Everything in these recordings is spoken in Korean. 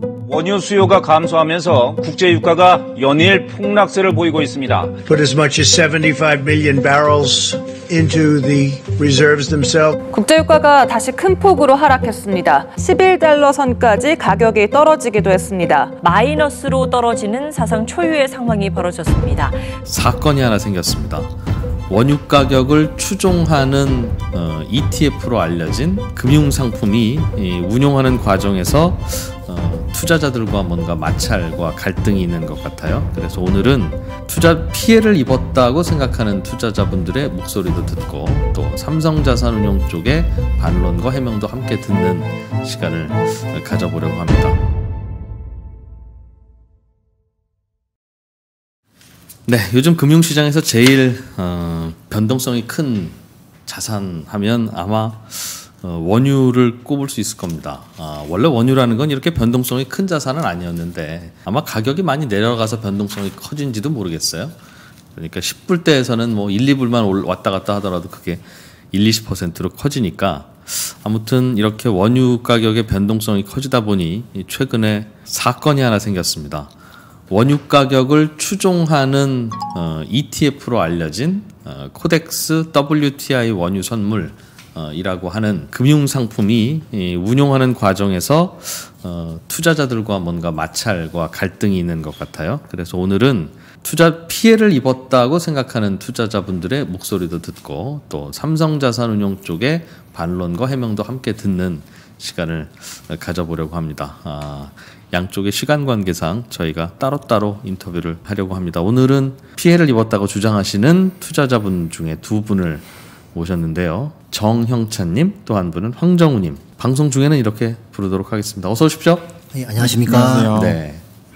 원유 수요가 감소하면서 국제 유가가 연일 폭락세를 보이고 있습니다. Put as much as 75 million barrels into the reserves themselves. 국제 유가가 다시 큰 폭으로 하락했습니다. 11달러 선까지 가격이 떨어지기도 했습니다. 마이너스로 떨어지는 사상 초유의 상황이 벌어졌습니다. 사건이 하나 생겼습니다. 원유 가격을 추종하는 ETF로 알려진 금융상품이 운용하는 과정에서 투자자들과 뭔가 마찰과 갈등이 있는 것 같아요. 그래서 오늘은 투자 피해를 입었다고 생각하는 투자자분들의 목소리도 듣고 또 삼성자산운용 쪽의 반론과 해명도 함께 듣는 시간을 가져보려고 합니다. 네, 요즘 금융시장에서 제일 변동성이 큰 자산 하면 아마 원유를 꼽을 수 있을 겁니다. 원래 원유라는 건 이렇게 변동성이 큰 자산은 아니었는데 아마 가격이 많이 내려가서 변동성이 커진지도 모르겠어요. 그러니까 10불대에서는 뭐 1, 2불만 왔다 갔다 하더라도 그게 1, 20%로 커지니까 아무튼 이렇게 원유 가격의 변동성이 커지다 보니 최근에 사건이 하나 생겼습니다. 원유 가격을 추종하는 ETF로 알려진 코덱스 WTI 원유 선물 이라고 하는 금융상품이 운용하는 과정에서 투자자들과 뭔가 마찰과 갈등이 있는 것 같아요. 그래서 오늘은 투자 피해를 입었다고 생각하는 투자자분들의 목소리도 듣고 또 삼성자산운용 쪽의 반론과 해명도 함께 듣는 시간을 가져보려고 합니다. 양쪽의 시간 관계상 저희가 따로따로 인터뷰를 하려고 합니다. 오늘은 피해를 입었다고 주장하시는 투자자분 중에 두 분을 모셨는데요. 정형찬님 또 한 분은 황정우님. 방송 중에는 이렇게 부르도록 하겠습니다. 어서 오십시오. 네, 안녕하십니까. 안녕하세요. 네.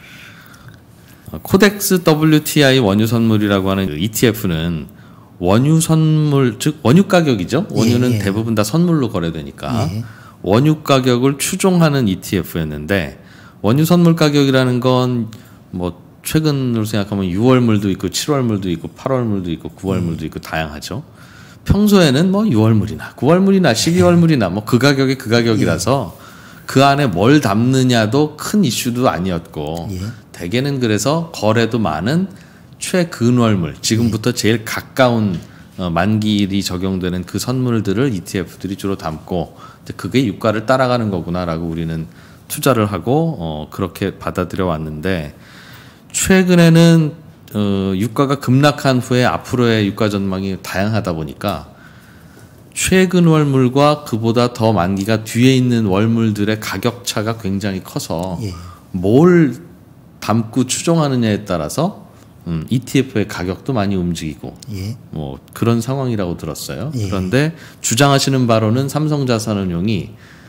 코덱스 WTI 원유 선물이라고 하는 ETF는 원유 선물, 즉 원유 가격이죠. 원유는 예. 대부분 다 선물로 거래되니까 예. 원유 가격을 추종하는 ETF였는데 원유 선물 가격이라는 건 뭐 최근으로 생각하면 6월물도 있고 7월물도 있고 8월물도 있고 9월물도 있고 다양하죠. 평소에는 뭐 6월물이나 9월물이나 12월물이나 뭐 그 가격이 그 가격이라서 그 안에 뭘 담느냐도 큰 이슈도 아니었고 대개는 그래서 거래도 많은 최근월물 지금부터 제일 가까운 만기일이 적용되는 그 선물들을 ETF들이 주로 담고 그게 유가를 따라가는 거구나라고 우리는 투자를 하고 그렇게 받아들여 왔는데 최근에는 유가가 급락한 후에 앞으로의 유가 전망이 다양하다 보니까 최근 월물과 그보다 더 만기가 뒤에 있는 월물들의 가격 차가 굉장히 커서 뭘 담고 추종하느냐에 따라서 ETF의 가격도 많이 움직이고 뭐 그런 상황이라고 들었어요. 그런데 주장하시는 바로는 삼성자산운용이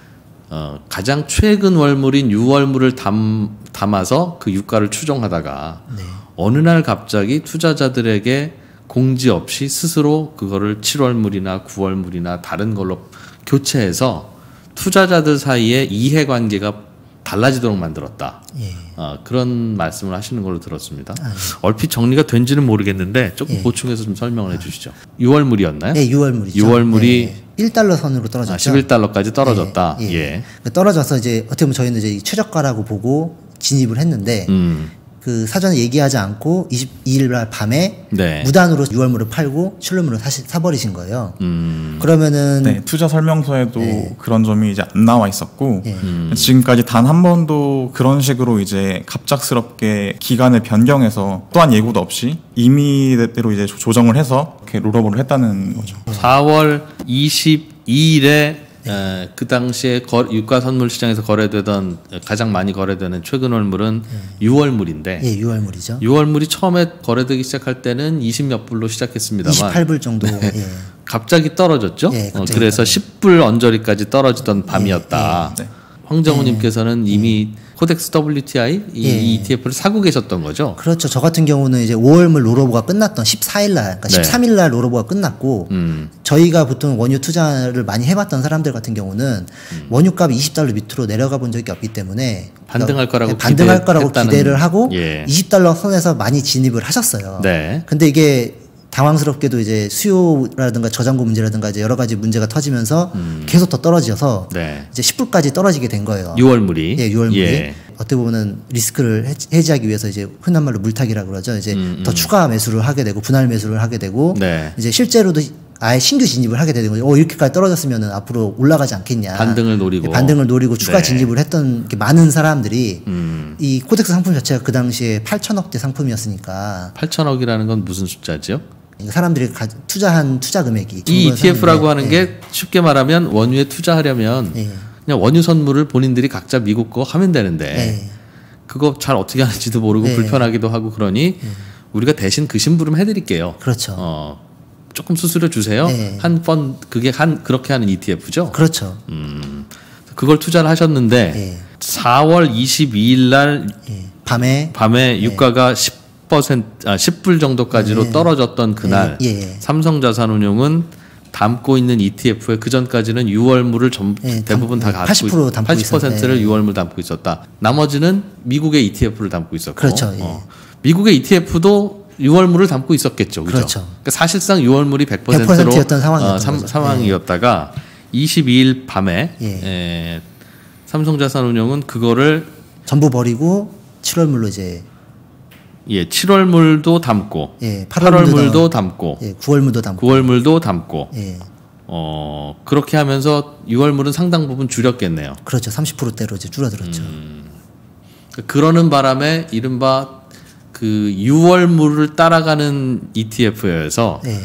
가장 최근 월물인 6월물을 담아서 그 유가를 추종하다가 어느 날 갑자기 투자자들에게 공지 없이 스스로 그거를 7월물이나 9월물이나 다른 걸로 교체해서 투자자들 사이에 이해관계가 달라지도록 만들었다. 그런 말씀을 하시는 걸로 들었습니다. 얼핏 정리가 된지는 모르겠는데 조금 보충해서 좀 설명을 해주시죠. 6월물이었나요? 네, 6월물이죠. 6월물이 네, 1달러 선으로 떨어졌죠. 11달러까지 떨어졌다. 떨어져서 이제 어떻게 보면 저희는 이제 최저가라고 보고 진입을 했는데 그 사전에 얘기하지 않고 22일 날 밤에 무단으로 6월물을 팔고 7월물을 사버리신 거예요. 그러면은 투자 설명서에도 그런 점이 이제 안 나와 있었고 지금까지 단 한 번도 그런 식으로 이제 갑작스럽게 기간을 변경해서 또한 예고도 없이 임의대로 이제 조정을 해서 이렇게 롤오버를 했다는 거죠. 4월 22일에 그 당시에 유가 선물 시장에서 거래되던 가장 많이 거래되는 최근 월물은 6월물인데 6월물이죠. 6월물이 처음에 거래되기 시작할 때는 20몇 불로 시작했습니다만 28불 정도 갑자기 떨어졌죠. 그래서 10불 언저리까지 떨어지던 밤이었다. 황정우님께서는 이미 코덱스 WTI 이 ETF를 사고 계셨던 거죠? 그렇죠. 저 같은 경우는 이제 5월물 롤오버가 끝났던 14일 날, 그러니까 13일 날 롤오버가 끝났고 저희가 보통 원유 투자를 많이 해봤던 사람들 같은 경우는 원유값이 20달러 밑으로 내려가 본 적이 없기 때문에 반등할 거라고 기대를 하고 20달러 선에서 많이 진입을 하셨어요. 근데 이게 당황스럽게도 이제 수요라든가 저장고 문제라든가 이제 여러 가지 문제가 터지면서 계속 더 떨어져서 네. 이제 10불까지 떨어지게 된 거예요. 6월물이. 예, 6월물이. 예. 어떻게 보면은 리스크를 해지하기 위해서 이제 흔한 말로 물타기라고 그러죠. 이제 더 추가 매수를 하게 되고 분할 매수를 하게 되고 네. 이제 실제로도 아예 신규 진입을 하게 되는 거죠. 이렇게까지 떨어졌으면은 앞으로 올라가지 않겠냐. 반등을 노리고. 반등을 노리고 추가 네. 진입을 했던 많은 사람들이 이 코덱스 상품 자체가 그 당시에 8천억대 상품이었으니까 8천억이라는 건 무슨 숫자죠? 사람들이 투자한 투자 금액이 이 ETF라고 하는 예. 게 쉽게 말하면 원유에 투자하려면 예. 그냥 원유 선물을 본인들이 각자 미국 거 하면 되는데 예. 그거 잘 어떻게 하는지도 모르고 예. 불편하기도 하고 그러니 우리가 대신 그 심부름 해드릴게요. 그렇죠. 조금 수수료 주세요. 예. 그게 그렇게 하는 ETF죠. 그렇죠. 그걸 투자를 하셨는데 예. 4월 22일 날 예. 밤에 유가가 10불 정도까지로 예. 떨어졌던 그날 예. 예. 삼성자산운용은 담고 있는 ETF에 그 전까지는 6월물을 예, 대부분 다 갖고 80% 담고 80%를 있었는데. 6월물 담고 있었다. 나머지는 미국의 ETF를 담고 있었고, 그렇죠. 예. 미국의 ETF도 6월물을 담고 있었겠죠. 그죠? 그렇죠. 그러니까 사실상 6월물이 100% 100%로 였던 상황이었던 거죠. 상황이었다가 22일 밤에 예. 삼성자산운용은 그거를 전부 버리고 7월물로 이제 7월물도 담고, 예, 8월물도 담고, 9월물도 담고, 9월물도 담고, 예. 그렇게 하면서 6월물은 상당 부분 줄였겠네요. 그렇죠. 30%대로 이제 줄어들었죠. 그러는 바람에 이른바 그 6월물을 따라가는 ETF여서 예.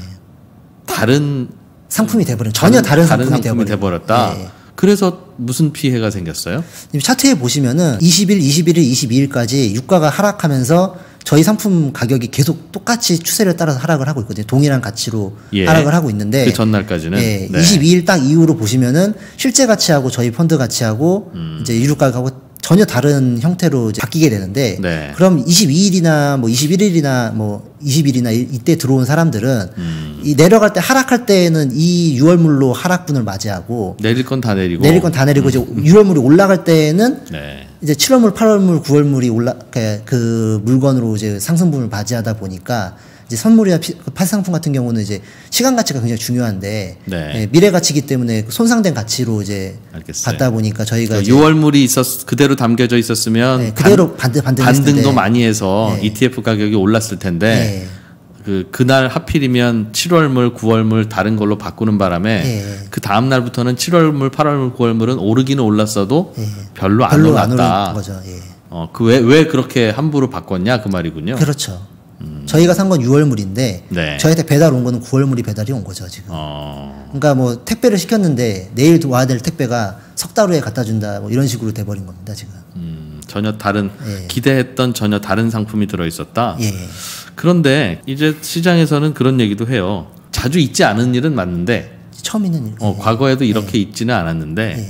다른 상품이 돼버린 전혀 다른 상품이 돼버렸다. 예. 그래서 무슨 피해가 생겼어요? 차트에 보시면은 20일, 21일, 22일까지 유가가 하락하면서 저희 상품 가격이 계속 똑같이 추세를 따라서 하락을 하고 있거든요. 동일한 가치로 하락을 하고 있는데 그 전날까지는 예, 22일 딱 이후로 보시면은 실제 가치하고 저희 펀드 가치하고 이제 유가하고 전혀 다른 형태로 이제 바뀌게 되는데 네. 그럼 22일이나 뭐 21일이나 뭐 20일이나 이때 들어온 사람들은 이 내려갈 때 하락할 때는 이 6월물로 하락분을 맞이하고 내릴 건 다 내리고 이제 6월물이 올라갈 때는 네. 이제 7월물, 8월물, 9월물이 그 물건으로 이제 상승분을 맞이하다 보니까 이제 선물이나 파상품 같은 경우는 이제 시간 가치가 굉장히 중요한데 네. 예, 미래 가치이기 때문에 손상된 가치로 이제 알겠어요. 받다 보니까 저희가 그러니까 이제 6월물이 그대로 담겨져 있었으면 네, 그대로 반등도 많이 해서 네. ETF 가격이 올랐을 텐데 네. 그날 하필이면 7월물, 9월물 다른 걸로 바꾸는 바람에 네. 그 다음 날부터는 7월물, 8월물, 9월물은 오르기는 올랐어도 네. 별로 안 별로 안 올랐다. 오른 거죠. 예. 왜 그렇게 함부로 바꿨냐 그 말이군요. 그렇죠. 저희가 산 건 6월물인데 네. 저희한테 배달 온 거는 9월물이 배달이 온 거죠 지금. 그러니까 뭐 택배를 시켰는데 내일 와야 될 택배가 석 달 후에 갖다 준다 뭐 이런 식으로 돼버린 겁니다 지금. 전혀 다른 예. 기대했던 전혀 다른 상품이 들어 있었다. 예. 그런데 이제 시장에서는 그런 얘기도 해요. 자주 있지 않은 일은 맞는데 처음 있는 일. 과거에도 이렇게 있지는 않았는데 예.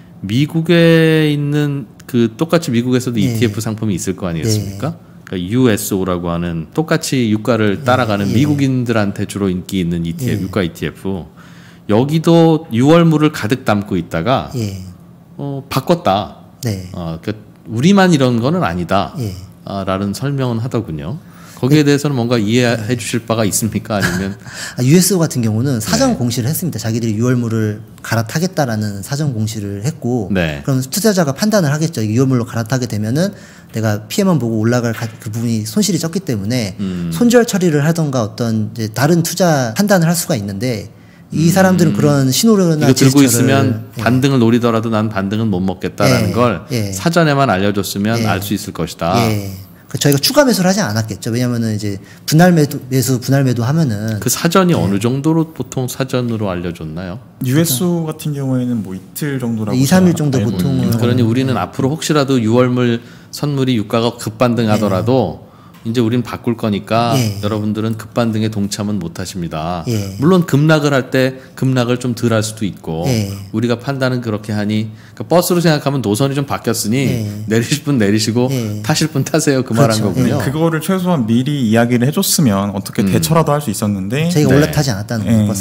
미국에 있는 그 똑같이 미국에서도 예. ETF 상품이 있을 거 아니겠습니까? 그러니까 USO라고 하는 똑같이 유가를 따라가는 미국인들한테 주로 인기 있는 ETF, 유가 ETF. 여기도 6월물을 가득 담고 있다가 예. 바꿨다. 네. 그러니까 우리만 이런 거는 아니다. 예. 라는 설명은 하더군요. 거기에 대해서는 뭔가 이해해 주실 바가 있습니까? 아니면 USO 같은 경우는 사전 공시를 했습니다. 자기들이 6월물을 갈아타겠다라는 사전 공시를 했고, 네. 그럼 투자자가 판단을 하겠죠. 6월물로 갈아타게 되면은 내가 피해만 보고 올라갈 그 부분이 손실이 적기 때문에 손절 처리를 하던가 어떤 이제 다른 투자 판단을 할 수가 있는데 이 사람들은 그런 신호나 이거 들고 제스처를, 있으면 반등을 노리더라도 난 반등은 못 먹겠다라는 걸 사전에만 알려줬으면 알 수 있을 것이다. 저희가 추가 매수를 하지 않았겠죠. 왜냐면은 이제 분할 매도 하면은 그 사전이 어느 정도로 보통 사전으로 알려줬나요? USO 같은 경우에는 뭐 이틀 정도라고 2, 3일 정도 알고 보통은 있는데. 그러니 우리는 앞으로 혹시라도 6월물 선물이 유가가 급반등하더라도 이제 우린 바꿀 거니까 여러분들은 급반등에 동참은 못 하십니다. 물론 급락을 할 때 급락을 좀 덜 할 수도 있고 우리가 판단은 그렇게 하니 그러니까 버스로 생각하면 노선이 좀 바뀌었으니 내리실 분 내리시고 타실 분 타세요 그 말한 그렇죠. 거군요. 그거를 최소한 미리 이야기를 해줬으면 어떻게 대처라도 할 수 있었는데 저희가 올라타지 않았다는 거예요, 버스를.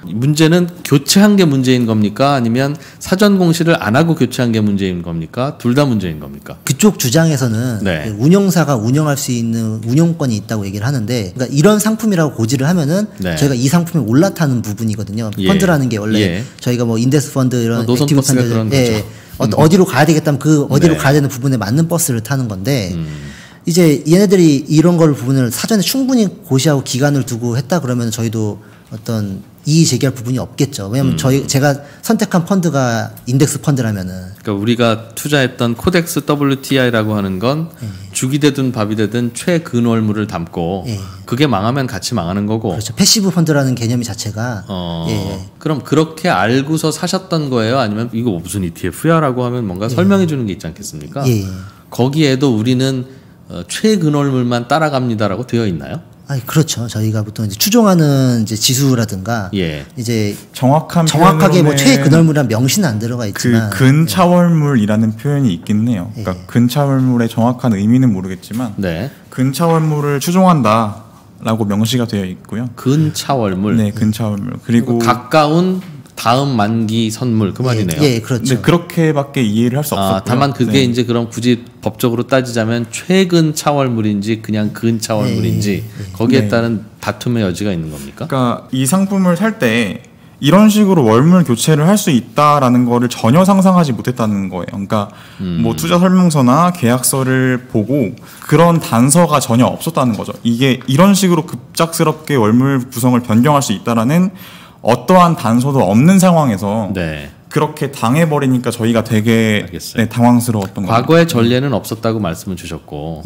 문제는 교체한 게 문제인 겁니까? 아니면 사전 공시를 안 하고 교체한 게 문제인 겁니까? 둘 다 문제인 겁니까? 그쪽 주장에서는 네. 그 운용사가 운영할 수 있는 운용권이 있다고 얘기를 하는데, 그러니까 이런 상품이라고 고지를 하면은 네. 저희가 이 상품에 올라타는 부분이거든요. 예. 펀드라는 게 원래 예. 저희가 뭐 인덱스 펀드 이런 노선 액티브 버스가 펀드, 그런 예, 거죠. 어디로 가야 되겠다면 그 어디로 네. 가야 되는 부분에 맞는 버스를 타는 건데, 이제 얘네들이 이런 걸 부분을 사전에 충분히 고시하고 기간을 두고 했다 그러면 저희도 어떤 이의 제기할 부분이 없겠죠. 왜냐면 제가 선택한 펀드가 인덱스 펀드라면은. 그러니까 우리가 투자했던 코덱스 WTI라고 하는 건 죽이 되든 밥이 되든 최근월물을 담고 그게 망하면 같이 망하는 거고. 그렇죠. 패시브 펀드라는 개념이 자체가. 그럼 그렇게 알고서 사셨던 거예요? 아니면 이거 무슨 ETF야라고 하면 뭔가 설명해 주는 게 있지 않겠습니까? 거기에도 우리는 최근월물만 따라갑니다라고 되어 있나요? 그렇죠. 저희가 보통 이제 추종하는 이제 지수라든가 이제 정확하게 뭐 최근월물이란 명시는 안 들어가 있지만 그 근차월물이라는 표현이 있긴 해요. 그러니까 근차월물의 정확한 의미는 모르겠지만 근차월물을 추종한다라고 명시가 되어 있고요. 근차월물. 네, 근차월물. 그리고 가까운 다음 만기 선물 그 말이네요. 예, 그렇죠. 네, 그렇게밖에 이해를 할 수 없었고요. 다만 그게 이제 그럼 굳이 법적으로 따지자면 최근 차월물인지 그냥 근 차월물인지 거기에 따른 다툼의 여지가 있는 겁니까? 그러니까 이 상품을 살 때 이런 식으로 월물 교체를 할 수 있다라는 거를 전혀 상상하지 못했다는 거예요. 그러니까 뭐 투자 설명서나 계약서를 보고 그런 단서가 전혀 없었다는 거죠. 이게 이런 식으로 급작스럽게 월물 구성을 변경할 수 있다라는 어떠한 단서도 없는 상황에서 그렇게 당해버리니까 저희가 되게 당황스러웠던 거예요. 과거의 전례는 없었다고 말씀을 주셨고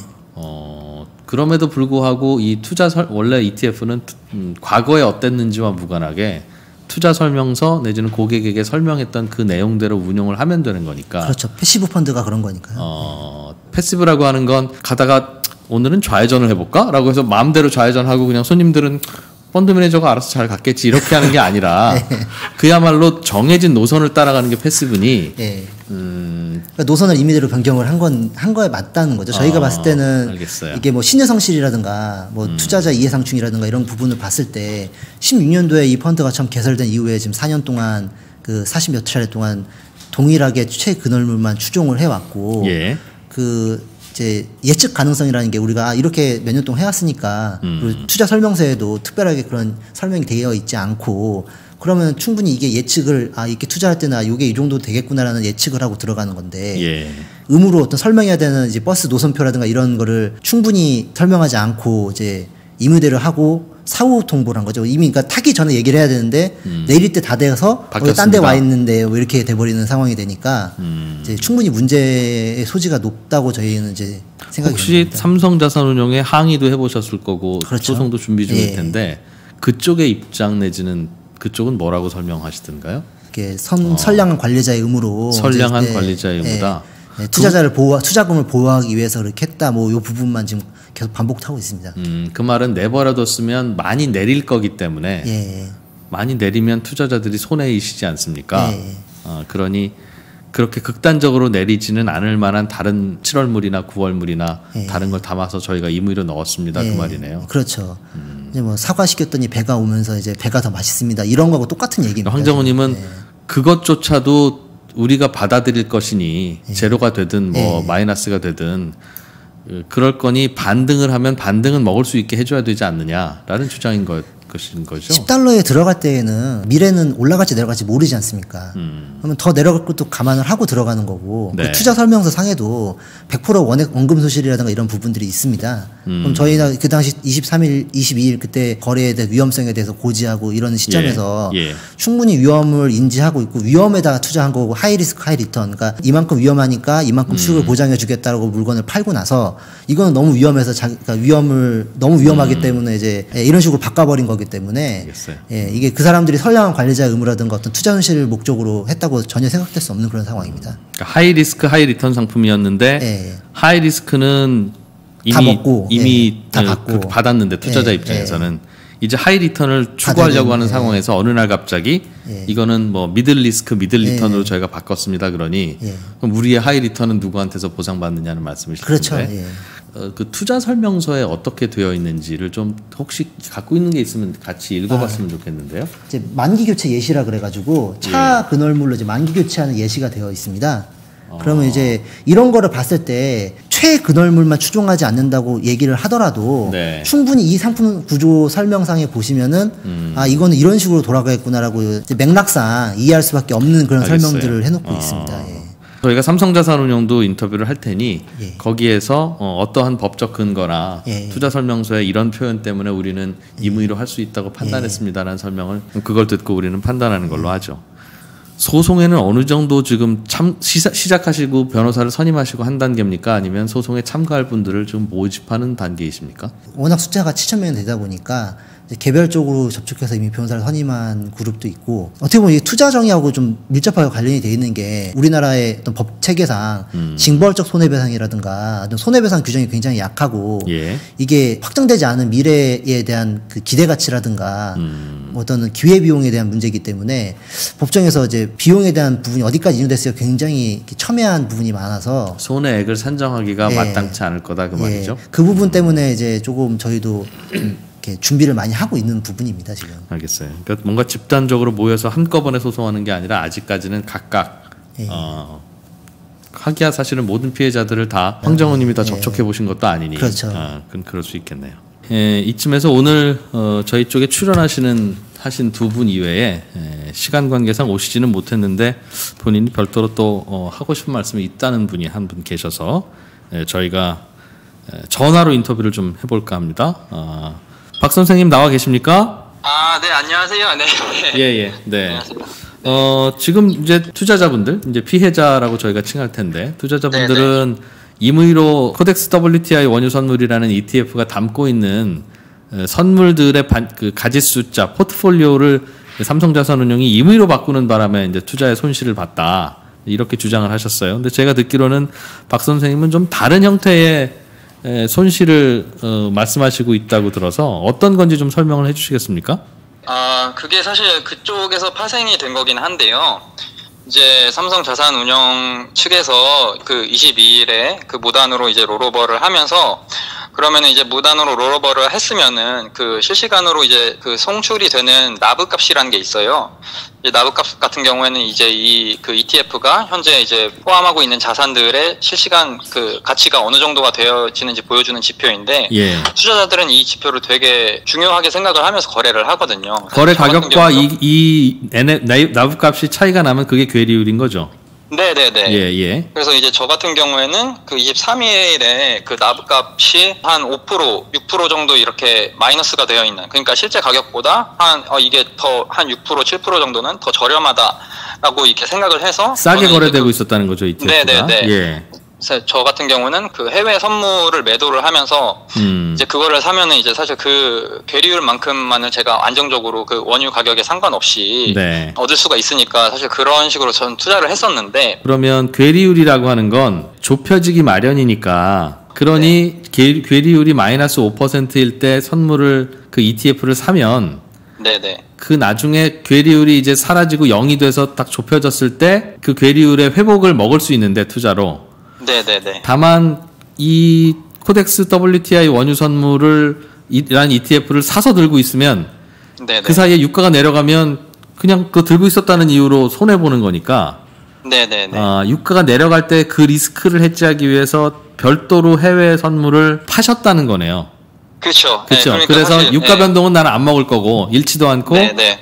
그럼에도 불구하고 이 원래 ETF는 과거에 어땠는지와 무관하게 투자 설명서 내지는 고객에게 설명했던 그 내용대로 운용을 하면 되는 거니까. 그렇죠. 패시브 펀드가 그런 거니까요. 패시브라고 하는 건 가다가 오늘은 좌회전을 해볼까? 라고 해서 마음대로 좌회전하고 그냥 손님들은 펀드 매니저가 알아서 잘 갔겠지 이렇게 하는 게 아니라 그야말로 정해진 노선을 따라가는 게 패시브니 그러니까 노선을 임의대로 변경을 한 거에 맞다는 거죠. 저희가 봤을 때는 알겠어요. 이게 뭐 신유성실이라든가 뭐 투자자 이해상충이라든가 이런 부분을 봤을 때 16년도에 이 펀드가 처음 개설된 이후에 지금 4년 동안 그 40몇 차례 동안 동일하게 최근월물만 추종을 해왔고 그 이제 예측 가능성이라는 게 우리가 이렇게 몇 년 동안 해왔으니까 그리고 투자 설명서에도 특별하게 그런 설명이 되어 있지 않고 그러면 충분히 이게 예측을 이렇게 투자할 때나 이게 이 정도 되겠구나라는 예측을 하고 들어가는 건데 의무로 어떤 설명해야 되는 이제 버스 노선표라든가 이런 거를 충분히 설명하지 않고 이제 임의대로 하고 사후 통보를 한 거죠. 이미 그러니까 타기 전에 얘기를 해야 되는데 내릴 때 다 돼서 딴 데 와 있는데 왜 이렇게 돼버리는 상황이 되니까 이제 충분히 문제의 소지가 높다고 저희는 이제 생각이 혹시 됩니다. 삼성자산운용에 항의도 해보셨을 거고 소송도 준비 중일 텐데 그쪽의 입장 내지는 그쪽은 뭐라고 설명하시던가요? 이게 선량한 관리자의 의무로 선량한 관리자의 의무다. 투자자를 투자금을 보호하기 위해서 그렇게 했다. 뭐 요 부분만 지금 계속 반복하고 있습니다. 그 말은 내버려뒀으면 많이 내릴 거기 때문에 많이 내리면 투자자들이 손해이시지 않습니까? 그러니 그렇게 극단적으로 내리지는 않을 만한 다른 7월물이나 9월물이나 다른 걸 담아서 저희가 임의로 넣었습니다. 그 말이네요. 그렇죠. 이제 뭐 사과 시켰더니 배가 오면서 이제 배가 더 맛있습니다. 이런 거하고 똑같은 얘기입니다. 황정우님은 그것조차도 우리가 받아들일 것이니 제로가 되든 뭐 마이너스가 되든 그럴 거니 반등을 하면 반등은 먹을 수 있게 해줘야 되지 않느냐라는 주장인 것인 거죠. 10달러에 들어갈 때에는 미래는 올라갈지 내려갈지 모르지 않습니까? 그러면 더 내려갈 것도 감안을 하고 들어가는 거고 그 투자 설명서 상에도 100% 원금 소실이라든가 이런 부분들이 있습니다. 그럼 저희가 그 당시 23일, 22일 그때 거래에 대한 위험성에 대해서 고지하고 이런 시점에서 충분히 위험을 인지하고 있고 위험에다가 투자한 거고 하이 리스크 하이 리턴 그러니까 이만큼 위험하니까 이만큼 수익을 보장해 주겠다라고 물건을 팔고 나서 이거는 너무 위험해서 그러니까 위험을 너무 위험하기 때문에 이제 이런 식으로 바꿔버린 거기 때문에 이게 그 사람들이 선량한 관리자의 의무라든가 어떤 투자 손실을 목적으로 했다고 전혀 생각될 수 없는 그런 상황입니다. 그러니까 하이 리스크 하이 리턴 상품이었는데 하이 리스크는 이미 다 받고 받았는데 투자자 입장에서는 이제 하이 리턴을 추구하려고 하는 상황에서 어느 날 갑자기 이거는 뭐 미들 리스크 미들 리턴으로 저희가 바꿨습니다. 그러니 그럼 우리의 하이 리턴은 누구한테서 보상받느냐는 말씀이실 텐데 그 투자 설명서에 어떻게 되어 있는지를 좀 혹시 갖고 있는 게 있으면 같이 읽어봤으면 좋겠는데요. 이제 만기 교체 예시라 그래가지고 차 근월물로 이제 만기 교체하는 예시가 되어 있습니다. 그러면 이제 이런 거를 봤을 때 최근월물만 추종하지 않는다고 얘기를 하더라도 충분히 이 상품 구조 설명상에 보시면은 아 이거는 이런 식으로 돌아가겠구나라고 이제 맥락상 이해할 수밖에 없는 그런 설명들을 해놓고 있습니다. 예. 저희가 삼성자산운용도 인터뷰를 할 테니 거기에서 어떠한 법적 근거나 투자 설명서에 이런 표현 때문에 우리는 임의로 할 수 있다고 판단했습니다라는 설명을 그걸 듣고 우리는 판단하는 걸로 하죠. 소송에는 어느 정도 지금 시작하시고 변호사를 선임하시고 한 단계입니까? 아니면 소송에 참가할 분들을 좀 모집하는 단계이십니까? 워낙 숫자가 7,000명이 되다 보니까 이제 개별적으로 접촉해서 이미 변호사를 선임한 그룹도 있고, 어떻게 보면 이 투자 정의하고 좀 밀접하게 관련이 돼 있는 게 우리나라의 어떤 법 체계상 징벌적 손해배상이라든가 어떤 손해배상 규정이 굉장히 약하고 이게 확정되지 않은 미래에 대한 그 기대 가치라든가 어떤 기회비용에 대한 문제이기 때문에 법정에서 이제 비용에 대한 부분이 어디까지 인용됐어요 굉장히 첨예한 부분이 많아서 손해액을 산정하기가 마땅치 않을 거다 그 말이죠. 그 부분 때문에 이제 조금 저희도 이렇게 준비를 많이 하고 있는 부분입니다 지금. 알겠어요. 그러니까 뭔가 집단적으로 모여서 한꺼번에 소송하는 게 아니라 아직까지는 각각 하기야 사실은 모든 피해자들을 다 황정호님이 다 접촉해 보신 것도 아니니 그렇죠. 그건 그럴 수 있겠네요. 이쯤에서 오늘 저희 쪽에 하신 두 분 이외에 시간 관계상 오시지는 못했는데 본인이 별도로 또 하고 싶은 말씀이 있다는 분이 한 분 계셔서 저희가 전화로 인터뷰를 좀 해볼까 합니다. 박 선생님 나와 계십니까? 네, 안녕하세요. 네. 네. 안녕하세요. 지금 이제 투자자분들, 이제 피해자라고 저희가 칭할 텐데, 투자자분들은 임의로 코덱스 WTI 원유 선물이라는 ETF가 담고 있는 선물들의 그 가지수자, 포트폴리오를 삼성자산운용이 임의로 바꾸는 바람에 이제 투자의 손실을 봤다. 이렇게 주장을 하셨어요. 근데 제가 듣기로는 박 선생님은 좀 다른 형태의 손실을 말씀하시고 있다고 들어서 어떤 건지 좀 설명을 해 주시겠습니까? 그게 사실 그쪽에서 파생이 된 거긴 한데요. 이제 삼성자산운용 측에서 그 22일에 그 무단으로 이제 롤오버를 하면서 그러면은 이제 무단으로 롤오버를 했으면은 그 실시간으로 이제 그 송출이 되는 나브 값이라는 게 있어요. 이제 나브 값 같은 경우에는 이제 그 ETF가 현재 이제 포함하고 있는 자산들의 실시간 그 가치가 어느 정도가 되어지는지 보여주는 지표인데 투자자들은 이 지표를 되게 중요하게 생각을 하면서 거래를 하거든요. 거래 가격과 이 나브 값이 차이가 나면 그게 괴리율인 거죠. 네네네. 그래서 이제 저 같은 경우에는 그 23일에 그 나브 값이 한 5%, 6% 정도 이렇게 마이너스가 되어 있는, 그러니까 실제 가격보다 이게 더 한 6%, 7% 정도는 더 저렴하다라고 이렇게 생각을 해서 싸게 거래되고 있었다는 거죠, ETF가. 네네네. 저 같은 경우는 그 해외 선물을 매도를 하면서 이제 그거를 사면은 이제 사실 그 괴리율만큼만을 제가 안정적으로 그 원유 가격에 상관없이 얻을 수가 있으니까 사실 그런 식으로 저는 투자를 했었는데, 그러면 괴리율이라고 하는 건 좁혀지기 마련이니까, 그러니 괴리율이 마이너스 5%일 때 선물을 그 ETF를 사면 그 나중에 괴리율이 이제 사라지고 0이 돼서 딱 좁혀졌을 때 그 괴리율의 회복을 먹을 수 있는데 투자로. 다만 이 코덱스 WTI 원유 선물을 이란 ETF를 사서 들고 있으면 그 사이에 유가가 내려가면 그냥 그거 들고 있었다는 이유로 손해 보는 거니까. 유가가 내려갈 때 그 리스크를 해지하기 위해서 별도로 해외 선물을 파셨다는 거네요. 그렇죠. 그러니까 그래서 사실, 유가 변동은 나는 안 먹을 거고 잃지도 않고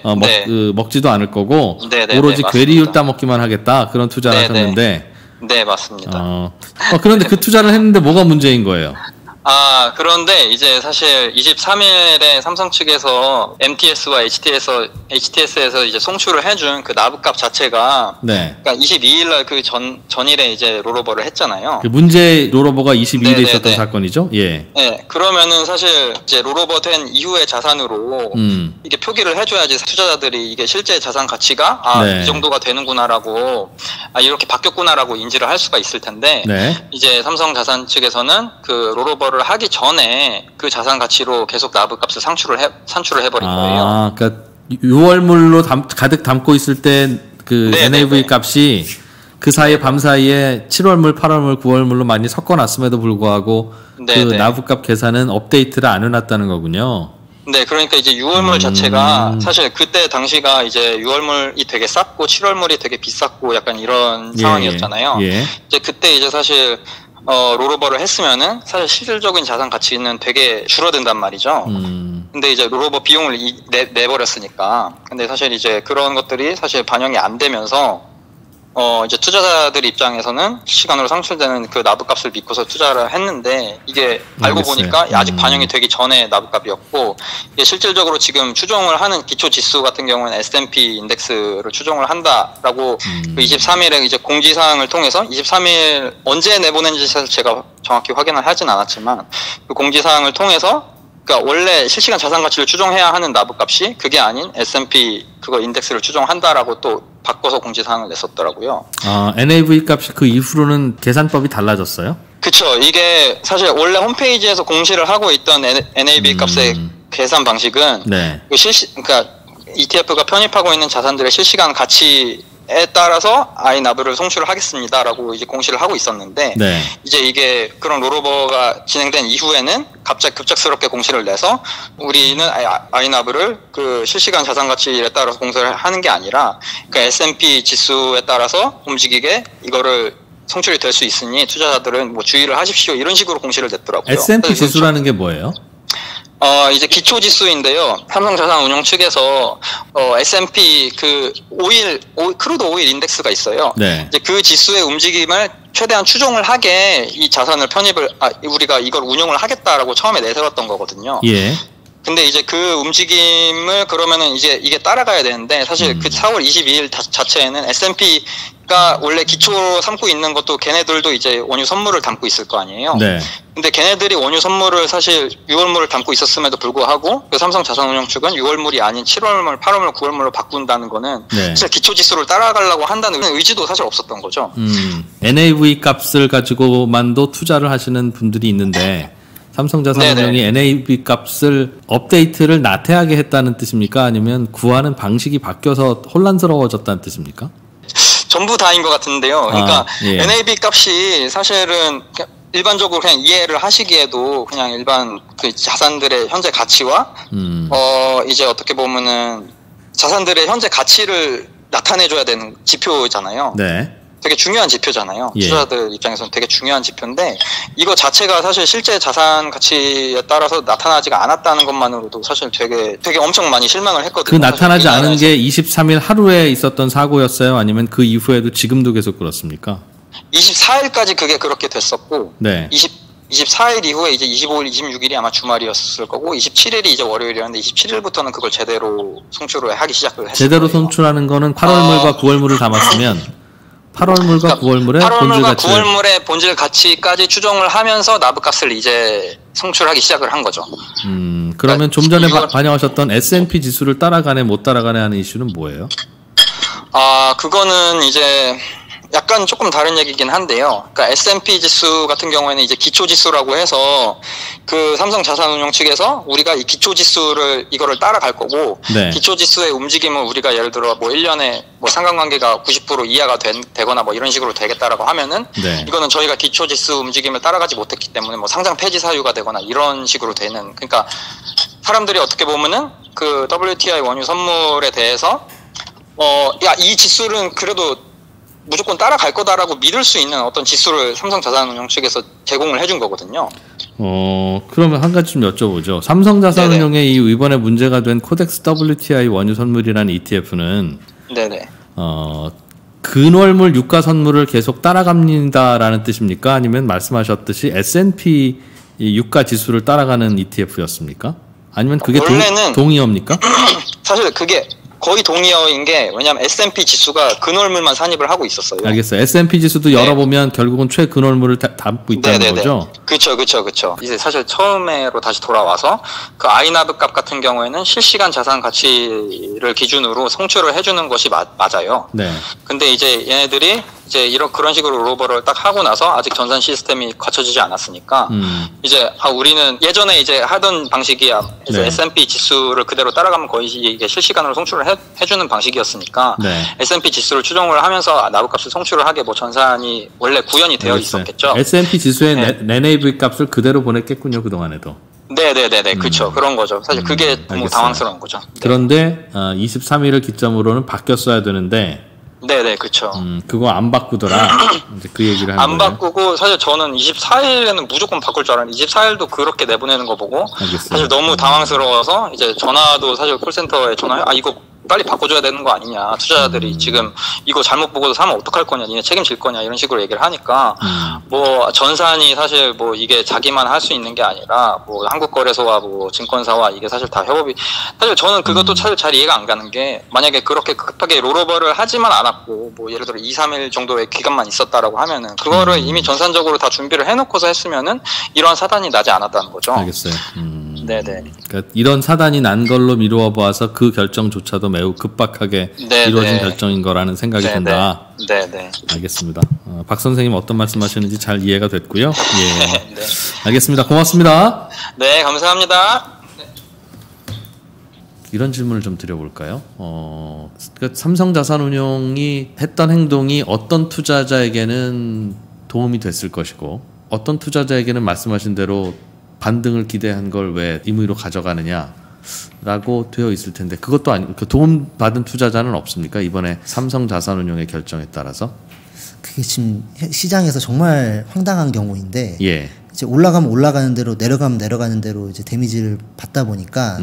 먹지도 않을 거고 오로지 괴리율 따먹기만 하겠다, 그런 투자를 하셨는데. 네, 맞습니다. 그런데 그 투자를 했는데 뭐가 문제인 거예요? 그런데 이제 사실 23일에 삼성 측에서 MTS와 HTS에서 이제 송출을 해준 그 나브 값 자체가 그러니까 22일날 그 전일에 이제 롤오버를 했잖아요. 그 문제 롤오버가 22일에 있었던 사건이죠? 그러면은 사실 이제 롤오버 된 이후의 자산으로 이게 표기를 해줘야지 투자자들이 이게 실제 자산 가치가 이 정도가 되는구나라고 이렇게 바뀌었구나라고 인지를 할 수가 있을 텐데 이제 삼성자산 측에서는 그 롤오버를 하기 전에 그 자산 가치로 계속 나브 값을 산출을 해버린 거예요. 그러니까 6월물로 가득 담고 있을 때 그 NAV 값이 그 사이에 밤 사이에 7월물, 8월물, 9월물로 많이 섞어놨음에도 불구하고 그 나부값 계산은 업데이트를 안 해놨다는 거군요. 네, 그러니까 이제 6월물 자체가 사실 그때 당시가 이제 6월물이 되게 쌌고 7월물이 되게 비쌌고 약간 이런 상황이었잖아요. 이제 그때 이제 사실 롤오버를 했으면은 사실 실질적인 자산 가치는 되게 줄어든단 말이죠. 근데 이제 롤오버 비용을 내버렸으니까. 근데 사실 이제 그런 것들이 사실 반영이 안 되면서 이제 투자자들 입장에서는 시간으로 상실되는 그 나부값을 믿고서 투자를 했는데 이게 알고 보니까 아직 반영이 되기 전에 나부값이었고 이게 실질적으로 지금 추종을 하는 기초 지수 같은 경우는 S&P 인덱스를 추종을 한다라고 그 23일에 이제 공지사항을 통해서 23일 언제 내보낸지 사실 제가 정확히 확인을 하진 않았지만 그 공지사항을 통해서 그러니까 원래 실시간 자산 가치를 추종해야 하는 나부값이 그게 아닌 S&P 그거 인덱스를 추종한다라고 또 바꿔서 공지사항을 냈었더라고요. NAV 값이 그 이후로는 계산법이 달라졌어요? 그쵸. 이게 사실 원래 홈페이지에서 공시를 하고 있던 NAV 값의 계산 방식은 그러니까 ETF가 편입하고 있는 자산들의 실시간 가치에 따라서 INAV를 송출을 하겠습니다라고 이제 공시를 하고 있었는데 이제 이게 그런 롤오버가 진행된 이후에는 갑자기 급작스럽게 공시를 내서 우리는 INAV를 그 실시간 자산 가치에 따라서 공시를 하는 게 아니라 그 S&P 지수에 따라서 움직이게 이거를 송출이 될 수 있으니 투자자들은 뭐 주의를 하십시오 이런 식으로 공시를 냈더라고요. S&P 지수라는 게 뭐예요? 이제 기초 지수인데요. 삼성자산운용 측에서 S&P 그 크루드 오일 인덱스가 있어요. 이제 그 지수의 움직임을 최대한 추종을 하게 이 자산을 우리가 이걸 운용을 하겠다라고 처음에 내세웠던 거거든요. 근데 이제 그 움직임을 그러면은 이제 이게 따라가야 되는데 사실 그 4월 22일 자체에는 S&P가 원래 기초로 삼고 있는 것도 걔네들도 이제 원유 선물을 담고 있을 거 아니에요. 근데 걔네들이 원유 선물을 사실 6월물을 담고 있었음에도 불구하고 그 삼성자산운용 측은 6월물이 아닌 7월물, 8월물, 9월물로 바꾼다는 거는 진짜 기초 지수를 따라가려고 한다는 의지도 사실 없었던 거죠. NAV 값을 가지고만도 투자를 하시는 분들이 있는데 삼성자산운용이 NAV 값을 업데이트를 나태하게 했다는 뜻입니까? 아니면 구하는 방식이 바뀌어서 혼란스러워졌다는 뜻입니까? 전부 다인 것 같은데요. 그러니까 NAV 값이 사실은 일반적으로 그냥 이해를 하시기에도 그냥 일반 그 자산들의 현재 가치와 이제 어떻게 보면은 자산들의 현재 가치를 나타내줘야 되는 지표잖아요. 되게 중요한 지표잖아요. 투자자들 입장에서는 되게 중요한 지표인데 이거 자체가 사실 실제 자산 가치에 따라서 나타나지가 않았다는 것만으로도 사실 되게 엄청 많이 실망을 했거든요. 그 나타나지 않은 게 23일 하루에 있었던 사고였어요? 아니면 그 이후에도 지금도 계속 그렇습니까? 24일까지 그게 그렇게 됐었고 24일 이후에 이제 25일, 26일이 아마 주말이었을 거고 27일이 이제 월요일이었는데 27일부터는 그걸 제대로 송출을 하기 시작을 했어요. 제대로 송출하는 거는 8월물과 9월물을 담았으면 8월물과 9월물의 본질 가치 9월물의 본질 가치까지 추정을 하면서 나부값을 이제 송출하기 시작을 한 거죠. 그러면 좀 전에 반영하셨던 S&P 지수를 따라가네 못 따라가네 하는 이슈는 뭐예요? 그거는 이제 약간 조금 다른 얘기긴 한데요. 그러니까 S&P 지수 같은 경우에는 이제 기초 지수라고 해서 그 삼성자산운용 측에서 우리가 이 기초 지수를 이거를 따라갈 거고 기초 지수의 움직임을 우리가 예를 들어 뭐 1년에 뭐 상관관계가 90% 이하가 되거나 뭐 이런 식으로 되겠다라고 하면은 이거는 저희가 기초 지수 움직임을 따라가지 못했기 때문에 뭐 상장 폐지 사유가 되거나 이런 식으로 되는 그러니까 사람들이 어떻게 보면은 그 WTI 원유 선물에 대해서 이 지수는 그래도 무조건 따라갈 거다라고 믿을 수 있는 어떤 지수를 삼성자산운용 측에서 제공을 해준 거거든요. 그러면 한 가지 좀 여쭤보죠. 삼성자산운용의 이 이번에 문제가 된 코덱스 WTI 원유 선물이라는 ETF는 근월물 유가 선물을 계속 따라갑니다라는 뜻입니까? 아니면 말씀하셨듯이 S&P 유가 지수를 따라가는 ETF였습니까? 아니면 그게 동의어입니까? 사실 그게 거의 동의어인 게 왜냐하면 S&P 지수가 근월물만 산입을 하고 있었어요. 알겠어요. S&P 지수도 열어보면 결국은 최근월물을 담고 있다는 거죠? 그렇죠. 이제 사실 처음으로 다시 돌아와서 그 INAV 값 같은 경우에는 실시간 자산 가치를 기준으로 송출을 해주는 것이 맞아요. 근데 이제 얘네들이 이제 그런 식으로 롤오버를 딱 하고 나서 아직 전산 시스템이 갖춰지지 않았으니까 이제 우리는 예전에 이제 하던 방식이 이제 네. S&P 지수를 그대로 따라가면 거의 이게 실시간으로 송출을 해주는 방식이었으니까 네. S&P 지수를 추종을 하면서 나루값을 송출을 하게 뭐 전산이 원래 구현이 되어 알겠어요. 있었겠죠. S&P 지수의 네. NAV 값을 그대로 보냈겠군요, 그동안에도. 네네네네, 그쵸. 그런 거죠. 사실 그게 너무 알겠어요. 당황스러운 거죠. 네. 그런데 23일을 기점으로는 바뀌었어야 되는데 네네, 그쵸. 그거 안 바꾸더라. 이제 그 얘기를 하는 안 거예요. 바꾸고 사실 저는 24일에는 무조건 바꿀 줄 알았는데 24일도 그렇게 내보내는 거 보고 알겠어요. 사실 너무 당황스러워서 이제 전화도 사실 콜센터에 전화해 이거 빨리 바꿔줘야 되는 거 아니냐. 투자자들이 지금 이거 잘못 보고도 사면 어떡할 거냐. 니네 책임질 거냐. 이런 식으로 얘기를 하니까 뭐 전산이 사실 뭐 이게 자기만 할 수 있는 게 아니라 뭐 한국거래소와 뭐 증권사와 이게 사실 다 협업이 사실 저는 그것도 사실 잘 이해가 안 가는 게 만약에 그렇게 급하게 롤오버를 하지만 않았고 뭐 예를 들어 2, 3일 정도의 기간만 있었다라고 하면은 그거를 이미 전산적으로 다 준비를 해놓고서 했으면은 이런 사단이 나지 않았다는 거죠. 알겠어요. 네네. 그러니까 이런 사단이 난 걸로 미루어 보아서 그 결정조차도 매우 급박하게 네네. 이루어진 결정인 거라는 생각이 네네. 든다. 네네. 알겠습니다. 박 선생님 어떤 말씀하시는지 잘 이해가 됐고요. 예. 네. 알겠습니다. 고맙습니다. 네, 감사합니다. 이런 질문을 좀 드려볼까요? 그러니까 삼성자산운용이 했던 행동이 어떤 투자자에게는 도움이 됐을 것이고 어떤 투자자에게는 말씀하신 대로 반등을 기대한 걸 왜 임의로 가져가느냐라고 되어 있을 텐데 그것도 도움 받은 투자자는 없습니까? 이번에 삼성자산운용의 결정에 따라서 그게 지금 시장에서 정말 황당한 경우인데 예. 이제 올라가면 올라가는 대로 내려가면 내려가는 대로 이제 데미지를 받다 보니까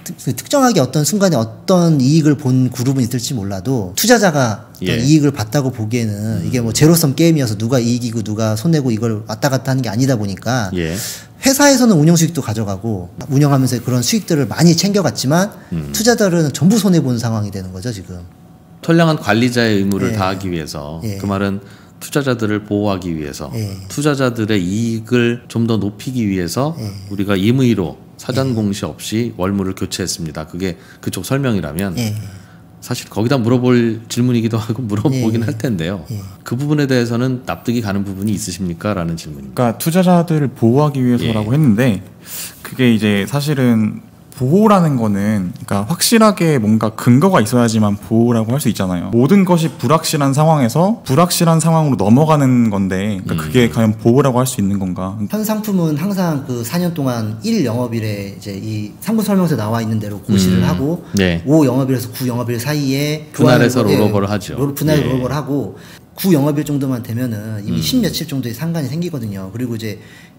특정하게 어떤 순간에 어떤 이익을 본 그룹은 있을지 몰라도 투자자가 예. 이익을 봤다고 보기에는 이게 뭐 제로섬 게임이어서 누가 이익이고 누가 손해고 이걸 왔다 갔다 하는 게 아니다 보니까 예. 회사에서는 운영 수익도 가져가고 운영하면서 그런 수익들을 많이 챙겨갔지만 투자자들은 전부 손해 보는 상황이 되는 거죠 지금. 선량한 관리자의 의무를 예. 다하기 위해서 예. 그 말은 투자자들을 보호하기 위해서 예. 투자자들의 이익을 좀 더 높이기 위해서 예. 우리가 임의로 사전 공시 없이 월물을 교체했습니다. 그게 그쪽 설명이라면 예. 사실 거기다 물어볼 질문이기도 하고 물어보긴 예. 할 텐데요. 예. 그 부분에 대해서는 납득이 가는 부분이 있으십니까? 라는 질문입니다. 그러니까 투자자들을 보호하기 위해서라고 예. 했는데 그게 이제 사실은 보호라는 거는 그러니까 확실하게 뭔가 근거가 있어야지만 보호라고 할 수 있잖아요. 모든 것이 불확실한 상황에서 불확실한 상황으로 넘어가는 건데 그러니까 그게 과연 보호라고 할 수 있는 건가? 현 상품은 항상 그 4년 동안 1 영업일에 이제 이 상품 설명서에 나와 있는 대로 고시를 하고 네. 5 영업일에서 9 영업일 사이에 분할해서 교환을, 롤오버를 하죠. 분할 예. 롤오버를 하고 9 영업일 정도만 되면은 이미 10 며칠 정도의 상관이 생기거든요. 그리고 이제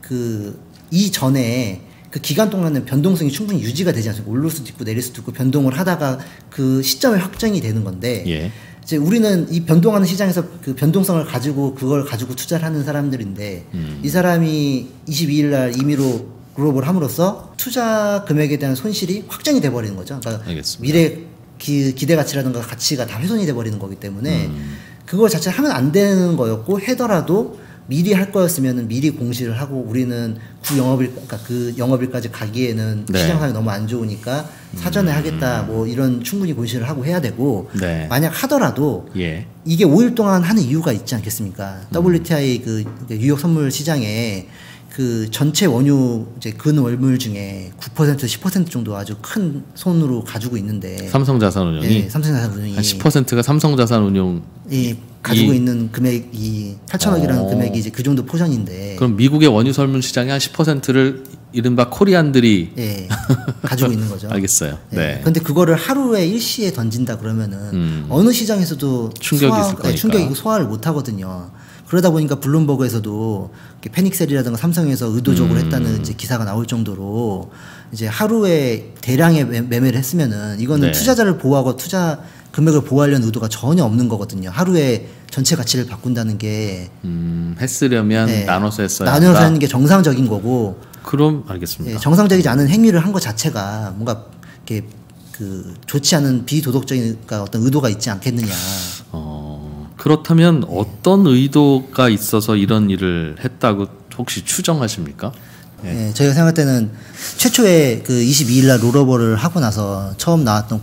그 이전에 그 기간 동안은 변동성이 충분히 유지가 되지 않습니까? 오를 수도 있고 내릴 수도 있고 변동을 하다가 그 시점에 확정이 되는 건데 예. 이제 우리는 이 변동하는 시장에서 그 변동성을 가지고 그걸 가지고 투자를 하는 사람들인데 이 사람이 22일 날 임의로 롤오버를 함으로써 투자 금액에 대한 손실이 확정이 돼 버리는 거죠. 그러니까 알겠습니다. 미래 기대 가치라든가 가치가 다 훼손이 돼 버리는 거기 때문에 그걸 자체를 하면 안 되는 거였고 해더라도 미리 할 거였으면은 미리 공시를 하고 우리는 9 영업일 그러니까 그 영업일까지 가기에는 네. 시장 상황이 너무 안 좋으니까 사전에 하겠다 뭐 이런 충분히 공시를 하고 해야 되고 네. 만약 하더라도 예. 이게 5일 동안 하는 이유가 있지 않겠습니까? WTI 그 뉴욕 선물 시장에 그 전체 원유 이제 근월물 중에 9% 10% 정도 아주 큰 손으로 가지고 있는데 삼성자산운용이 예, 삼성자산운용이 한 10%가 삼성자산운용 가지고 있는 금액이 8천억이라는 금액이 이제 그 정도 포션인데 그럼 미국의 원유 설문 시장의 한 10%를 이른바 코리안들이 예, 가지고 있는 거죠. 알겠어요. 예. 네. 근데 그거를 하루에 일시에 던진다 그러면은 어느 시장에서도 충격이 있을 거니까. 충격이고 소화를 못 하거든요. 그러다 보니까 블룸버그에서도 패닉셀이라든가 삼성에서 의도적으로 했다는 이제 기사가 나올 정도로 이제 하루에 대량의 매매를 했으면은 이거는 네. 투자자를 보호하고 투자 금액을 보호하려는 의도가 전혀 없는 거거든요. 하루에 전체 가치를 바꾼다는 게 했으려면 네, 나눠서 했어야 나눠서 한다. 하는 게 정상적인 거고 그럼 알겠습니다. 예, 정상적이지 않은 행위를 한 것 자체가 뭔가 이렇게 그 좋지 않은 비도덕적인 어떤 의도가 있지 않겠느냐. 그렇다면 어떤 의도가 있어서 이런 일을 했다고 혹시 추정하십니까? 예, 저희가 생각할 때는 최초에 그 22일 날 롤오버를 하고 나서 처음 나왔던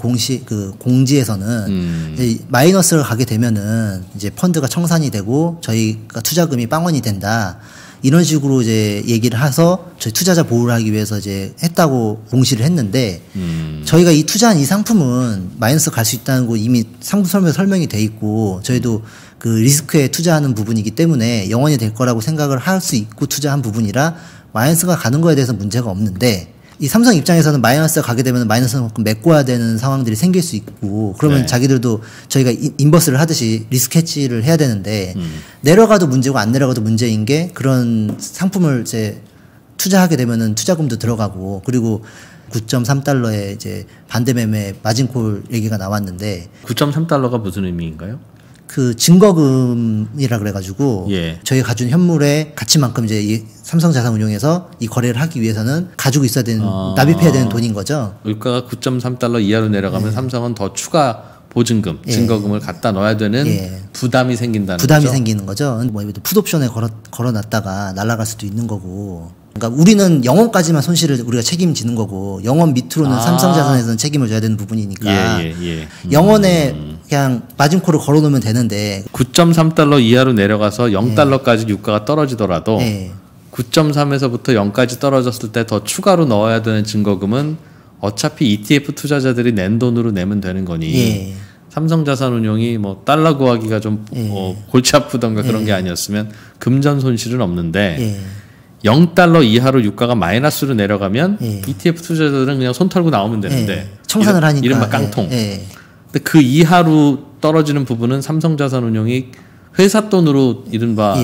공지에서는 이제 마이너스를 가게 되면은 이제 펀드가 청산이 되고 저희가 투자금이 빵원이 된다. 이런 식으로 이제 얘기를 해서 저희 투자자 보호를 하기 위해서 이제 했다고 공시를 했는데 저희가 이 투자한 이 상품은 마이너스 갈 수 있다는 거 이미 상품 설명이 돼 있고 저희도 그 리스크에 투자하는 부분이기 때문에 영원히 될 거라고 생각을 할 수 있고 투자한 부분이라 마이너스가 가는 거에 대해서 문제가 없는데 이 삼성 입장에서는 마이너스가 가게 되면 마이너스만큼 메꿔야 되는 상황들이 생길 수 있고 그러면 네. 자기들도 저희가 인버스를 하듯이 리스크 해지를 해야 되는데 내려가도 문제고 안 내려가도 문제인 게 그런 상품을 이제 투자하게 되면은 투자금도 들어가고 그리고 9.3달러의 이제 반대 매매 마진콜 얘기가 나왔는데 9.3달러가 무슨 의미인가요? 그 증거금이라 그래가지고 예. 저희가 가진 현물의 가치만큼 이제 이 삼성자산운용에서 이 거래를 하기 위해서는 가지고 있어야 되는 납입해야 되는 돈인 거죠. 물가가 9.3달러 이하로 내려가면 삼성은 더 추가 보증금, 증거금을 갖다 넣어야 되는 부담이 생긴다는 부담이 거죠. 생기는 거죠. 뭐 풋옵션에 걸어놨다가 날아갈 수도 있는 거고. 그러니까 우리는 영원까지만 손실을 우리가 책임지는 거고 영원 밑으로는 삼성자산에서는 책임을 져야 되는 부분이니까 영원에 그냥 마진콜을 걸어놓으면 되는데 9.3달러 이하로 내려가서 0달러까지 유가가 떨어지더라도 9.3에서부터 0까지 떨어졌을 때 더 추가로 넣어야 되는 증거금은 어차피 ETF 투자자들이 낸 돈으로 내면 되는 거니 삼성자산운용이 뭐 달러 구하기가 좀 골치 아프던가 그런 게 아니었으면 금전 손실은 없는데 0달러 이하로 유가가 마이너스로 내려가면 ETF 투자자들은 그냥 손 털고 나오면 되는데 청산을 하니까 이른바 깡통. 근데 그 이하로 떨어지는 부분은 삼성자산운용이 회사 돈으로 이른바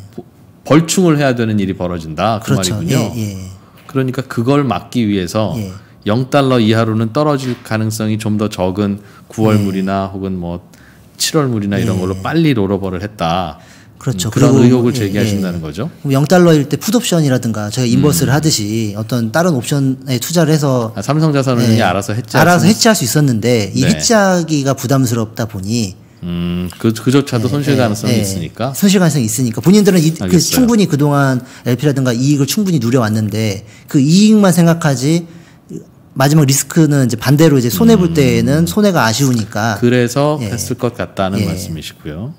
벌충을 해야 되는 일이 벌어진다. 그 그렇죠. 말이군요. 그러니까 그걸 막기 위해서 0달러 이하로는 떨어질 가능성이 좀 더 적은 9월물이나 혹은 뭐 7월물이나 이런 걸로 빨리 롤오버를 했다. 그렇죠. 그런 그리고 의혹을 제기하신다는 거죠. 0달러일 때 풋옵션이라든가 저희가 인버스를 하듯이 어떤 다른 옵션에 투자를 해서 삼성자산운용이 알아서 해지할 수 있었는데 이 해지하기가 부담스럽다 보니 그조차도 손실 가능성이 있으니까 손실 가능성이 있으니까 본인들은 충분히 그동안 LP라든가 이익을 충분히 누려왔는데 그 이익만 생각하지 마지막 리스크는 이제 반대로 이제 손해 볼 때에는 손해가 아쉬우니까 그래서 했을 것 같다는 말씀이시고요.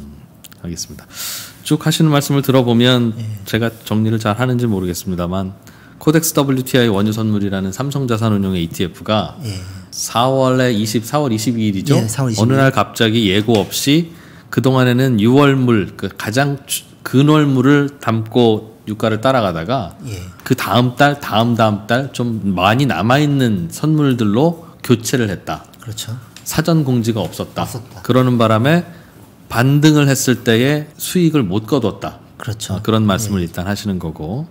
알겠습니다. 쭉 하시는 말씀을 들어보면 제가 정리를 잘 하는지 모르겠습니다만 코덱스 WTI 원유선물이라는 삼성자산운용의 ETF가 4월 22일이죠. 4월 22일. 어느 날 갑자기 예고 없이 그동안에는 6월물 그 가장 근월물을 담고 유가를 따라가다가 그 다음 달 다음 달 좀 많이 남아있는 선물들로 교체를 했다. 그렇죠. 사전 공지가 없었다. 그러는 바람에 반등을 했을 때에 수익을 못 거뒀다. 그렇죠. 그런 말씀을 일단 하시는 거고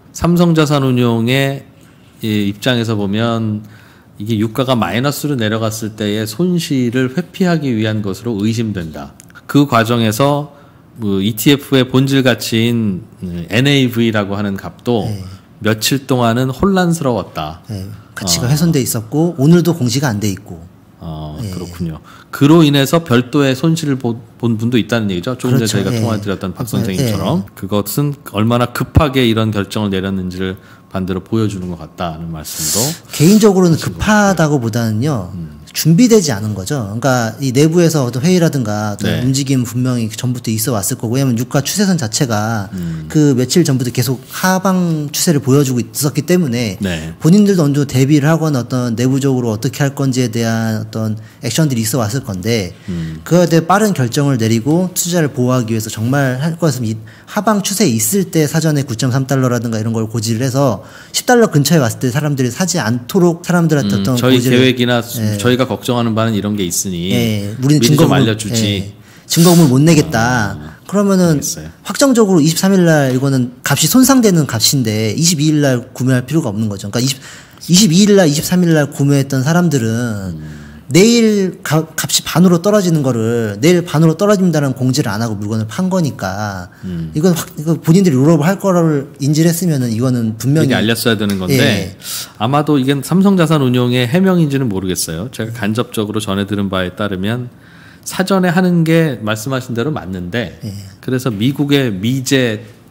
삼성자산운용의 입장에서 보면 이게 유가가 마이너스로 내려갔을 때의 손실을 회피하기 위한 것으로 의심된다. 그 과정에서 ETF의 본질 가치인 NAV라고 하는 값도 며칠 동안은 혼란스러웠다. 가치가 훼손돼 있었고 오늘도 공시가 안 돼 있고. 그렇군요. 그로 인해서 별도의 손실을 본 분도 있다는 얘기죠. 조금 전에 저희가 통화드렸던 박 선생님처럼 그것은 얼마나 급하게 이런 결정을 내렸는지를 반대로 보여주는 것 같다는 말씀도 개인적으로는 급하다고 보다는요. 준비되지 않은 거죠. 그러니까 이 내부에서 어떤 회의라든가 어떤 움직임 분명히 전부터 있어 왔을 거고, 왜냐면 유가 추세선 자체가 그 며칠 전부터 계속 하방 추세를 보여주고 있었기 때문에 본인들도 어느 정도 대비를 하거나 어떤 내부적으로 어떻게 할 건지에 대한 어떤 액션들이 있어 왔을 건데 그거에 대해 빠른 결정을 내리고 투자를 보호하기 위해서 정말 할 것은 이 하방 추세에 있을 때 사전에 9.3달러라든가 이런 걸 고지를 해서 10달러 근처에 왔을 때 사람들이 사지 않도록 사람들한테 어떤 저희 고지를 계획이나 저희가 걱정하는 바는 이런 게 있으니 우리는 미리 좀 알려주지. 증거금을 못 내겠다. 그러면은 알겠어요. 확정적으로 23일 날 이거는 값이 손상되는 값인데 22일 날 구매할 필요가 없는 거죠. 그러니까 22일 날 23일 날 구매했던 사람들은 내일 값이 반으로 떨어지는 거를 내일 반으로 떨어진다는 공지를 안 하고 물건을 판 거니까 이거 본인들이 롤업 할 거를 인지를 했으면은 이거는 분명히 알렸어야 되는 건데 아마도 이게 삼성자산운용의 해명인지는 모르겠어요. 제가 간접적으로 전해 들은 바에 따르면 사전에 하는 게 말씀하신 대로 맞는데 그래서 미국의 미제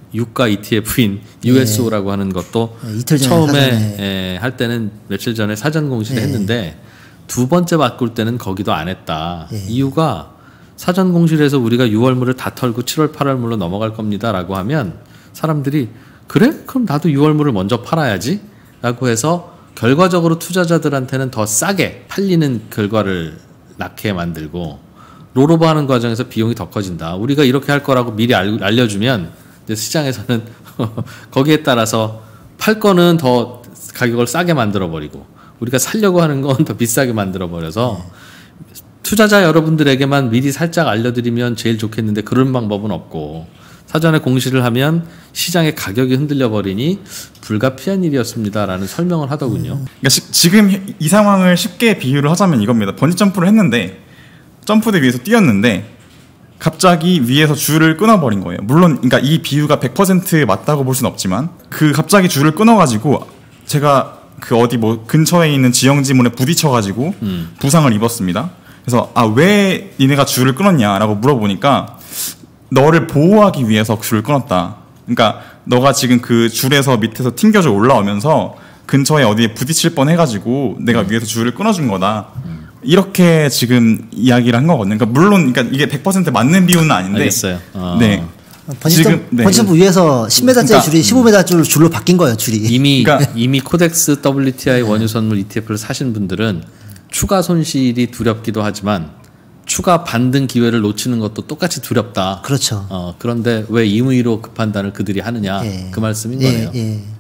유가 ETF인 USO라고 하는 것도 이틀 전에 처음에 할 때는 며칠 전에 사전 공시를 했는데 두 번째 바꿀 때는 거기도 안 했다. 이유가 사전 공시를 해서 우리가 6월물을 다 털고 7월 8월물로 넘어갈 겁니다라고 하면 사람들이 그래? 그럼 나도 6월물을 먼저 팔아야지 라고 해서 결과적으로 투자자들한테는 더 싸게 팔리는 결과를 낳게 만들고 롤오버 하는 과정에서 비용이 더 커진다. 우리가 이렇게 할 거라고 미리 알려주면 이제 시장에서는 거기에 따라서 팔 거는 더 가격을 싸게 만들어버리고 우리가 살려고 하는 건 더 비싸게 만들어버려서 투자자 여러분들에게만 미리 살짝 알려드리면 제일 좋겠는데 그런 방법은 없고 사전에 공시를 하면 시장의 가격이 흔들려버리니 불가피한 일이었습니다라는 설명을 하더군요. 그러니까 지금 이 상황을 쉽게 비유를 하자면 이겁니다. 번지 점프를 했는데 점프대 위에서 뛰었는데 갑자기 위에서 줄을 끊어버린 거예요. 물론 그러니까 이 비유가 100% 맞다고 볼 수는 없지만 그 갑자기 줄을 끊어가지고 제가 그 어디 뭐 근처에 있는 지형지물에 부딪혀가지고 부상을 입었습니다. 그래서 왜 니네가 줄을 끊었냐라고 물어보니까 너를 보호하기 위해서 줄을 끊었다. 그러니까 너가 지금 그 줄에서 밑에서 튕겨져 올라오면서 근처에 어디에 부딪힐 뻔 해가지고 내가 위에서 줄을 끊어준 거다. 이렇게 지금 이야기를 한 거거든요. 그러니까 물론 그러니까 이게 100% 맞는 비유는 아닌데. 알겠어요. 네. 번지점프 위에서 10m짜리 그러니까, 줄이 15m 줄로 바뀐 거예요. 줄이. 이미 코덱스 WTI 원유선물 ETF를 사신 분들은 추가 손실이 두렵기도 하지만 추가 반등 기회를 놓치는 것도 똑같이 두렵다. 그렇죠. 그런데 왜 임의로 그 판단을 그들이 하느냐 그 말씀인 거네요.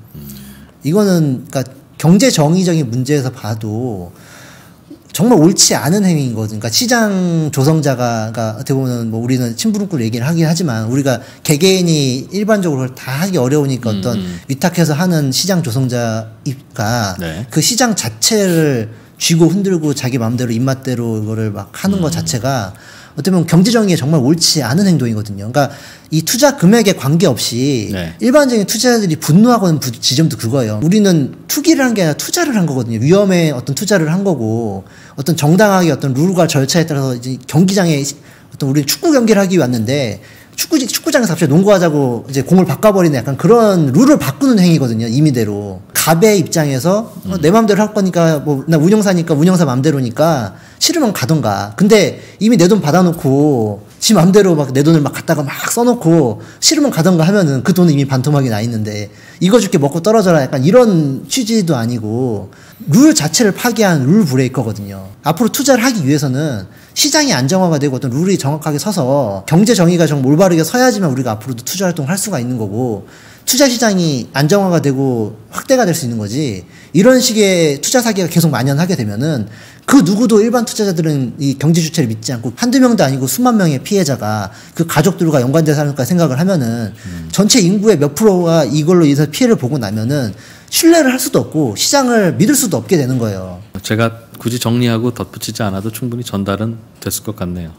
이거는 그러니까 경제 정의적인 문제에서 봐도 정말 옳지 않은 행위인 거죠. 그러니까 시장 조성자가 그러니까 어떻게 보면 뭐 우리는 침부름꾼 얘기를 하긴 하지만 우리가 개개인이 일반적으로 다 하기 어려우니까 어떤 위탁해서 하는 시장 조성자가 그 시장 자체를 쥐고 흔들고 자기 마음대로 입맛대로 이거를 막 하는 것 자체가 어떻게 보면 경제정의에 정말 옳지 않은 행동이거든요. 그러니까 이 투자 금액에 관계없이 일반적인 투자자들이 분노하고는 지점도 그거예요. 우리는 투기를 한 게 아니라 투자를 한 거거든요. 위험에 어떤 투자를 한 거고 어떤 정당하게 어떤 룰과 절차에 따라서 이제 경기장에 어떤 우리 축구 경기를 하기 위해 왔는데 축구장에서 갑자기 농구하자고 이제 공을 바꿔버리는 약간 그런 룰을 바꾸는 행위거든요. 임의대로. 갑의 입장에서 내 맘대로 할 거니까 뭐 나 운영사니까 운영사 맘대로니까 싫으면 가던가. 근데 이미 내 돈 받아놓고 지 맘대로 막 내 돈을 막 갖다가 막 써놓고 싫으면 가던가 하면은 그 돈은 이미 반토막이 나 있는데 이거 줄게 먹고 떨어져라 약간 이런 취지도 아니고 룰 자체를 파기한 룰 브레이커거든요. 앞으로 투자를 하기 위해서는 시장이 안정화가 되고 어떤 룰이 정확하게 서서 경제 정의가 정말 올바르게 서야지만 우리가 앞으로도 투자 활동을 할 수가 있는 거고 투자 시장이 안정화가 되고 확대가 될 수 있는 거지 이런 식의 투자 사기가 계속 만연하게 되면은 그 누구도 일반 투자자들은 이 경제 주체를 믿지 않고 한두 명도 아니고 수만 명의 피해자가 그 가족들과 연관돼서 하니까 생각을 하면은 전체 인구의 몇 프로가 이걸로 인해서 피해를 보고 나면은 신뢰를 할 수도 없고 시장을 믿을 수도 없게 되는 거예요. 제가 굳이 정리하고 덧붙이지 않아도 충분히 전달은 됐을 것 같네요.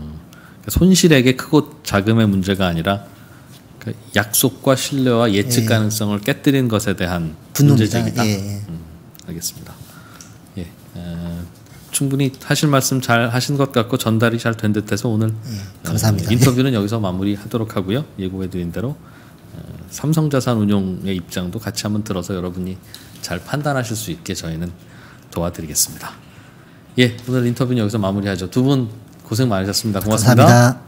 손실액의 크고 작음의 문제가 아니라 약속과 신뢰와 예측 가능성을 깨뜨린 것에 대한 문제제기다. 알겠습니다. 충분히 하실 말씀 잘 하신 것 같고 전달이 잘 된 듯해서 오늘 감사합니다. 인터뷰는 여기서 마무리하도록 하고요. 예고해드린 대로 삼성자산운용의 입장도 같이 한번 들어서 여러분이 잘 판단하실 수 있게 저희는 도와드리겠습니다. 오늘 인터뷰는 여기서 마무리하죠. 두 분 고생 많으셨습니다. 고맙습니다. 감사합니다.